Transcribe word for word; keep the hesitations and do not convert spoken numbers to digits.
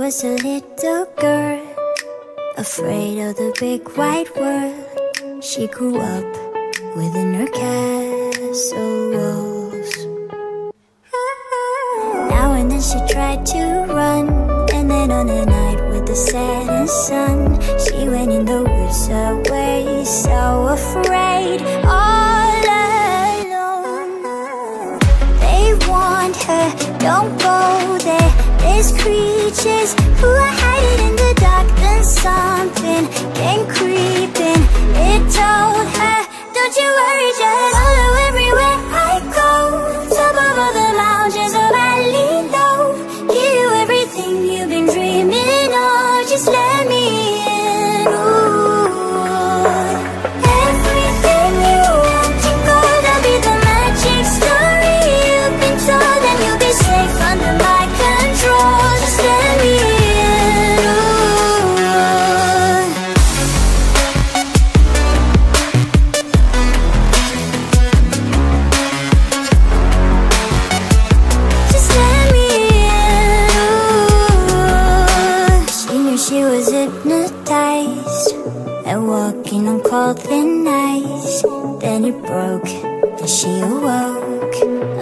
was a little girl, afraid of the big white world. She grew up within her castle walls. Now and then she tried to run, and then on a night with the setting sun, she went in the woods away, so afraid, all alone. They warned her, don't go there, there's creatures who are hiding in the dark. Then something came creeping, it told her, don't you worry, just follow everywhere I go. Top of all the mountains of valley low, give you everything you've been dreaming of. Just let me in. Ooh. Everything you want to go, that'll be the magic story you've been told, and you'll be safe under my control. Just let me in. She was hypnotized and walking on cold thin ice. Then it broke and she awoke.